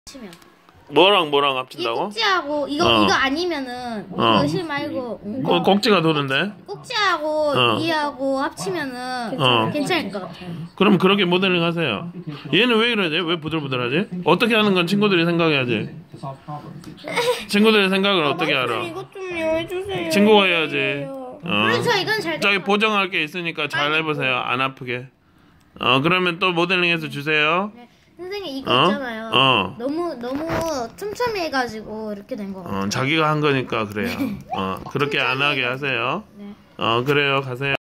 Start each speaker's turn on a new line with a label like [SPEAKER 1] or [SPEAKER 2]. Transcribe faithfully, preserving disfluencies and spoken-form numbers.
[SPEAKER 1] 치면.
[SPEAKER 2] 뭐랑 뭐랑
[SPEAKER 1] 이
[SPEAKER 2] 합친다고?
[SPEAKER 1] 꼭지하고 이거
[SPEAKER 2] 어.
[SPEAKER 1] 이거 아니면은
[SPEAKER 2] 어.
[SPEAKER 1] 이거 실 말고 음,
[SPEAKER 2] 어, 꼭지가 도는데?
[SPEAKER 1] 꼭지하고
[SPEAKER 2] 어.
[SPEAKER 1] 이하고 합치면은
[SPEAKER 2] 어.
[SPEAKER 1] 괜찮을 것 같아요.
[SPEAKER 2] 그럼 그렇게 모델링 하세요. 얘는 왜 이러지? 왜 부들부들하지? 어떻게 하는 건 친구들이 생각해야지. 친구들의 생각을 어떻게 알아?
[SPEAKER 1] 이것 좀요 해주세요.
[SPEAKER 2] 친구가 해야지. 어.
[SPEAKER 1] 그렇죠, 이건 잘.
[SPEAKER 2] 저기 보정할 게 있으니까 잘 해보세요. 안 아프게. 어, 그러면 또 모델링해서 주세요.
[SPEAKER 1] 네. 선생님 이거
[SPEAKER 2] 어?
[SPEAKER 1] 있잖아요.
[SPEAKER 2] 어.
[SPEAKER 1] 너무 너무 촘촘히 해가지고 이렇게 된 것 같아요.
[SPEAKER 2] 어, 자기가 한 거니까 그래요. 어, 그렇게 안 하게 하세요.
[SPEAKER 1] 네.
[SPEAKER 2] 어, 그래요. 가세요.